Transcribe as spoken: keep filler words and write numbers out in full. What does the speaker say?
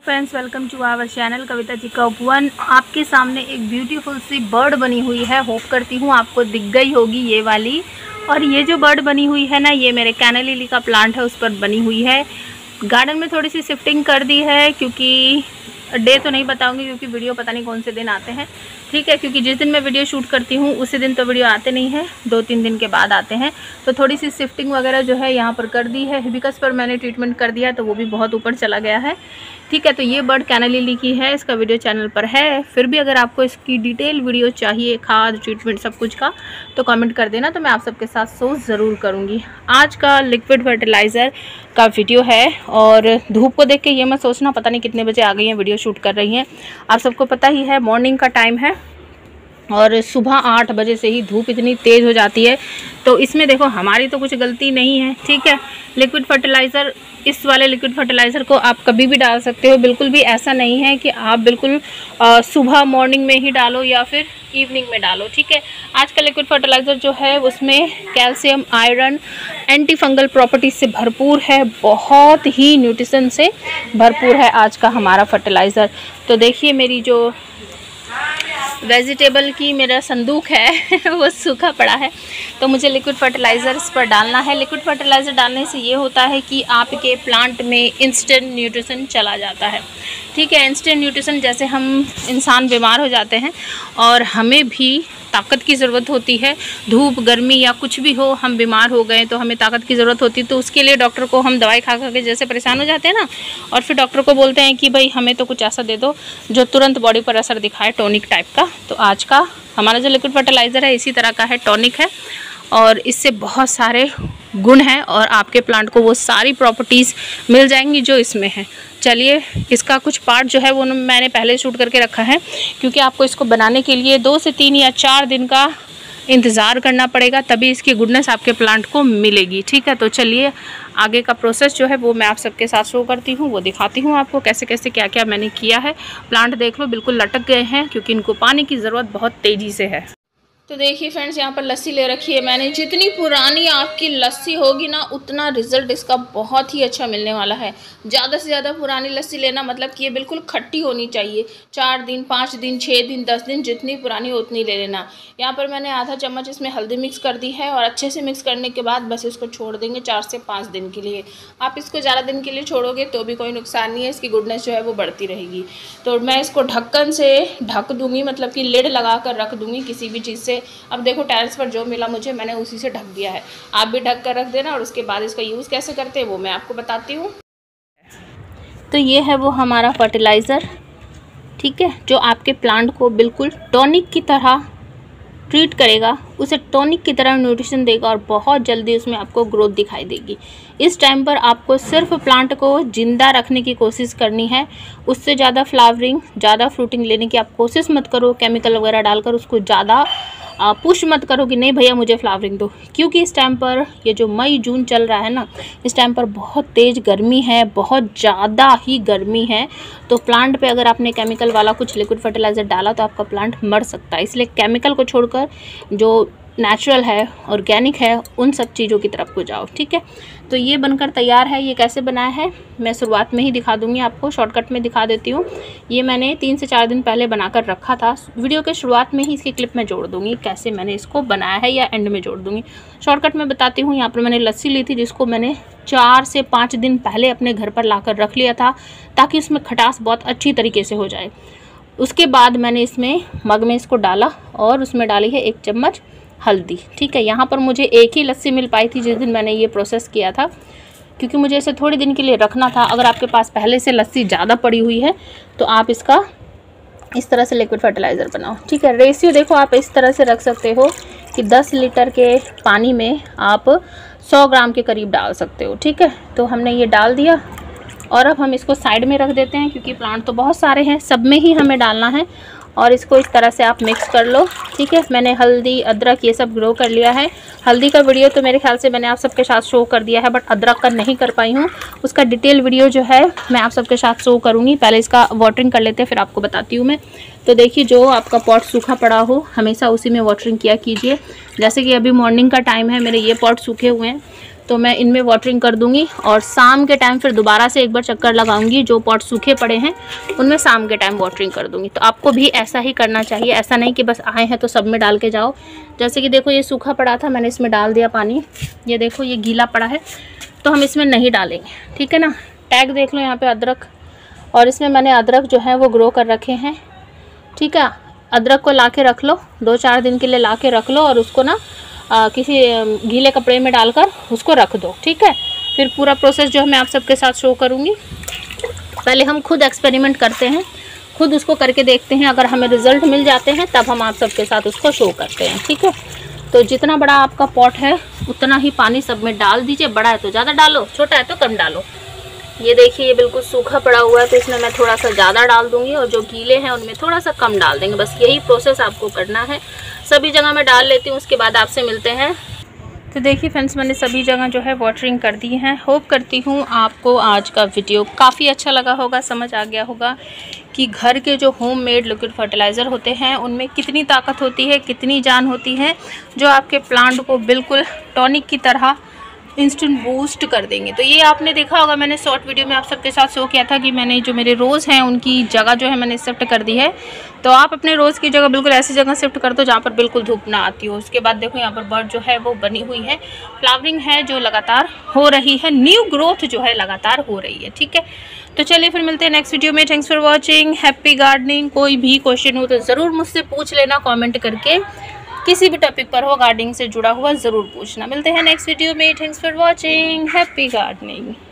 Friends, welcome to our channel Kavita ji का वन। आपके सामने एक ब्यूटीफुल सी बर्ड बनी हुई है। होप करती हूँ आपको दिख गई होगी ये वाली। और ये जो बर्ड बनी हुई है ना, ये मेरे कैना लिली का प्लांट है, उस पर बनी हुई है। गार्डन में थोड़ी सी शिफ्टिंग कर दी है, क्योंकि डे तो नहीं बताऊंगी क्योंकि वीडियो पता नहीं कौन से दिन आते हैं, ठीक है। क्योंकि जिस दिन मैं वीडियो शूट करती हूँ उसी दिन तो वीडियो आते नहीं हैं, दो तीन दिन के बाद आते हैं। तो थोड़ी सी शिफ्टिंग वगैरह जो है यहाँ पर कर दी है। हिबिस्कस पर मैंने ट्रीटमेंट कर दिया तो वो भी बहुत ऊपर चला गया है, ठीक है। तो ये बर्ड कैना लिली की है, इसका वीडियो चैनल पर है। फिर भी अगर आपको इसकी डिटेल वीडियो चाहिए, खाद ट्रीटमेंट सब कुछ का, तो कमेंट कर देना, तो मैं आप सबके साथ शो ज़रूर करूँगी। आज का लिक्विड फर्टिलाइज़र का वीडियो है। और धूप को देख के ये मत सोचना पता नहीं कितने बजे आ गई हैं, वीडियो शूट कर रही हैं। आप सबको पता ही है मॉर्निंग का टाइम है और सुबह आठ बजे से ही धूप इतनी तेज़ हो जाती है। तो इसमें देखो हमारी तो कुछ गलती नहीं है, ठीक है। लिक्विड फर्टिलाइज़र, इस वाले लिक्विड फर्टिलाइज़र को आप कभी भी डाल सकते हो। बिल्कुल भी ऐसा नहीं है कि आप बिल्कुल आ, सुबह मॉर्निंग में ही डालो या फिर इवनिंग में डालो, ठीक है। आज का लिक्विड फर्टिलाइज़र जो है उसमें calcium, iron, antifungal properties से भरपूर है, बहुत ही न्यूट्रिशन से भरपूर है आज का हमारा फर्टिलाइज़र। तो देखिए मेरी जो वेजिटेबल की मेरा संदूक है वो सूखा पड़ा है, तो मुझे लिक्विड फर्टिलाइज़र इस पर डालना है। लिक्विड फर्टिलाइज़र डालने से ये होता है कि आपके प्लांट में इंस्टेंट न्यूट्रिशन चला जाता है, ठीक है। इंस्टेंट न्यूट्रिशन, जैसे हम इंसान बीमार हो जाते हैं और हमें भी ताकत की ज़रूरत होती है, धूप गर्मी या कुछ भी हो, हम बीमार हो गए तो हमें ताकत की ज़रूरत होती है। तो उसके लिए डॉक्टर को हम दवाई खा खा के जैसे परेशान हो जाते हैं ना, और फिर डॉक्टर को बोलते हैं कि भाई हमें तो कुछ ऐसा दे दो जो तुरंत बॉडी पर असर दिखाए, टॉनिक टाइप का। तो आज का हमारा जो लिक्विड फर्टिलाइज़र है इसी तरह का है, टॉनिक है, और इससे बहुत सारे गुण हैं और आपके प्लांट को वो सारी प्रॉपर्टीज़ मिल जाएंगी जो इसमें है। चलिए, इसका कुछ पार्ट जो है वो मैंने पहले शूट करके रखा है, क्योंकि आपको इसको बनाने के लिए दो से तीन या चार दिन का इंतज़ार करना पड़ेगा, तभी इसकी गुडनेस आपके प्लांट को मिलेगी, ठीक है। तो चलिए आगे का प्रोसेस जो है वो मैं आप सबके साथ शो करती हूँ, वो दिखाती हूँ आपको कैसे कैसे क्या क्या मैंने किया है। प्लांट देख लो बिल्कुल लटक गए हैं, क्योंकि इनको पानी की ज़रूरत बहुत तेज़ी से है। तो देखिए फ्रेंड्स, यहाँ पर लस्सी ले रखी है मैंने। जितनी पुरानी आपकी लस्सी होगी ना, उतना रिजल्ट इसका बहुत ही अच्छा मिलने वाला है। ज़्यादा से ज़्यादा पुरानी लस्सी लेना, मतलब कि ये बिल्कुल खट्टी होनी चाहिए। चार दिन, पाँच दिन, छः दिन, दस दिन, जितनी पुरानी हो उतनी ले लेना। यहाँ पर मैंने आधा चम्मच इसमें हल्दी मिक्स कर दी है, और अच्छे से मिक्स करने के बाद बस इसको छोड़ देंगे चार से पाँच दिन के लिए। आप इसको ज़्यादा दिन के लिए छोड़ोगे तो भी कोई नुकसान नहीं है, इसकी गुडनेस जो है वो बढ़ती रहेगी। तो मैं इसको ढक्कन से ढक दूँगी, मतलब कि लिड लगा कर रख दूँगी किसी भी चीज़ से। अब देखो टेरेस पर जो मिला मुझे, मैंने उसी से ढक दिया है। आप भी ढक कर रख देना, और उसके बाद इसका यूज़ कैसे करते हैं वो मैं आपको बताती हूँ। तो ये है वो हमारा फर्टिलाइज़र, ठीक है, जो आपके प्लांट को बिल्कुल टॉनिक की तरह ट्रीट करेगा, उसे टॉनिक की तरह न्यूट्रिशन देगा और बहुत जल्दी उसमें आपको ग्रोथ दिखाई देगी। इस टाइम पर आपको सिर्फ प्लांट को ज़िंदा रखने की कोशिश करनी है, उससे ज़्यादा फ्लावरिंग, ज़्यादा फ्रूटिंग लेने की आप कोशिश मत करो। केमिकल वगैरह डालकर उसको ज़्यादा पुश मत करो कि नहीं भैया मुझे फ्लावरिंग दो, क्योंकि इस टाइम पर ये जो मई जून चल रहा है ना, इस टाइम पर बहुत तेज़ गर्मी है, बहुत ज़्यादा ही गर्मी है। तो प्लांट पे अगर आपने केमिकल वाला कुछ लिक्विड फर्टिलाइज़र डाला तो आपका प्लांट मर सकता है। इसलिए केमिकल को छोड़कर जो नेचुरल है, ऑर्गेनिक है, उन सब चीज़ों की तरफ को जाओ, ठीक है। तो ये बनकर तैयार है। ये कैसे बनाया है मैं शुरुआत में ही दिखा दूंगी आपको, शॉर्टकट में दिखा देती हूँ। ये मैंने तीन से चार दिन पहले बनाकर रखा था। वीडियो के शुरुआत में ही इसकी क्लिप में जोड़ दूंगी कैसे मैंने इसको बनाया है, या एंड में जोड़ दूंगी। शॉर्टकट में बताती हूँ। यहाँ पर मैंने लस्सी ली थी, जिसको मैंने चार से पाँच दिन पहले अपने घर पर ला कर रख लिया था, ताकि उसमें खटास बहुत अच्छी तरीके से हो जाए। उसके बाद मैंने इसमें मग में इसको डाला और उसमें डाली है एक चम्मच हल्दी, ठीक है। यहाँ पर मुझे एक ही लस्सी मिल पाई थी जिस दिन मैंने ये प्रोसेस किया था, क्योंकि मुझे इसे थोड़ी दिन के लिए रखना था। अगर आपके पास पहले से लस्सी ज़्यादा पड़ी हुई है तो आप इसका इस तरह से लिक्विड फर्टिलाइज़र बनाओ, ठीक है। रेशियो देखो आप इस तरह से रख सकते हो कि दस लीटर के पानी में आप सौ ग्राम के करीब डाल सकते हो, ठीक है। तो हमने ये डाल दिया, और अब हम इसको साइड में रख देते हैं, क्योंकि प्लांट तो बहुत सारे हैं, सब में ही हमें डालना है। और इसको इस तरह से आप मिक्स कर लो, ठीक है। मैंने हल्दी, अदरक ये सब ग्रो कर लिया है। हल्दी का वीडियो तो मेरे ख्याल से मैंने आप सबके साथ शो कर दिया है, बट अदरक का नहीं कर पाई हूँ। उसका डिटेल वीडियो जो है मैं आप सबके साथ शो करूँगी। पहले इसका वाटरिंग कर लेते हैं, फिर आपको बताती हूँ मैं। तो देखिए, जो आपका पॉट सूखा पड़ा हो हमेशा उसी में वाटरिंग किया कीजिए। जैसे कि अभी मॉर्निंग का टाइम है, मेरे ये पॉट सूखे हुए हैं, तो मैं इनमें वाटरिंग कर दूंगी और शाम के टाइम फिर दोबारा से एक बार चक्कर लगाऊंगी। जो पॉट सूखे पड़े हैं उनमें शाम के टाइम वाटरिंग कर दूंगी। तो आपको भी ऐसा ही करना चाहिए, ऐसा नहीं कि बस आए हैं तो सब में डाल के जाओ। जैसे कि देखो ये सूखा पड़ा था, मैंने इसमें डाल दिया पानी। ये देखो ये गीला पड़ा है तो हम इसमें नहीं डालेंगे, ठीक है ना। टैग देख लो यहाँ पे अदरक, और इसमें मैंने अदरक जो है वो ग्रो कर रखे हैं, ठीक है। अदरक को ला के रख लो, दो चार दिन के लिए ला के रख लो और उसको ना आ, किसी गीले कपड़े में डालकर उसको रख दो, ठीक है। फिर पूरा प्रोसेस जो है मैं आप सबके साथ शो करूँगी। पहले हम खुद एक्सपेरिमेंट करते हैं, खुद उसको करके देखते हैं, अगर हमें रिज़ल्ट मिल जाते हैं तब हम आप सबके साथ उसको शो करते हैं, ठीक है। तो जितना बड़ा आपका पॉट है उतना ही पानी सब में डाल दीजिए। बड़ा है तो ज़्यादा डालो, छोटा है तो कम डालो। ये देखिए ये बिल्कुल सूखा पड़ा हुआ है तो इसमें मैं थोड़ा सा ज़्यादा डाल दूंगी और जो गीले हैं उनमें थोड़ा सा कम डाल देंगे। बस यही प्रोसेस आपको करना है। सभी जगह मैं डाल लेती हूँ, उसके बाद आपसे मिलते हैं। तो देखिए फ्रेंड्स, मैंने सभी जगह जो है वाटरिंग कर दी है। होप करती हूँ आपको आज का वीडियो काफ़ी अच्छा लगा होगा, समझ आ गया होगा कि घर के जो होममेड लिक्विड फर्टिलाइज़र होते हैं उनमें कितनी ताकत होती है, कितनी जान होती है, जो आपके प्लांट को बिल्कुल टॉनिक की तरह इंस्टेंट बूस्ट कर देंगे। तो ये आपने देखा होगा, मैंने शॉर्ट वीडियो में आप सबके साथ शो किया था कि मैंने जो मेरे रोज़ हैं उनकी जगह जो है मैंने शिफ्ट कर दी है। तो आप अपने रोज़ की जगह बिल्कुल ऐसी जगह शिफ्ट कर दो जहाँ पर बिल्कुल धूप ना आती हो। उसके बाद देखो यहाँ पर बर्ड जो है वो बनी हुई है, फ्लावरिंग है जो लगातार हो रही है, न्यू ग्रोथ जो है लगातार हो रही है, ठीक है। तो चलिए फिर मिलते हैं नेक्स्ट वीडियो में। Thanks for watching, happy gardening. कोई भी क्वेश्चन हो तो ज़रूर मुझसे पूछ लेना कॉमेंट करके, किसी भी टॉपिक पर हो गार्डनिंग से जुड़ा हुआ ज़रूर पूछना। मिलते हैं नेक्स्ट वीडियो में। Thanks for watching, happy gardening.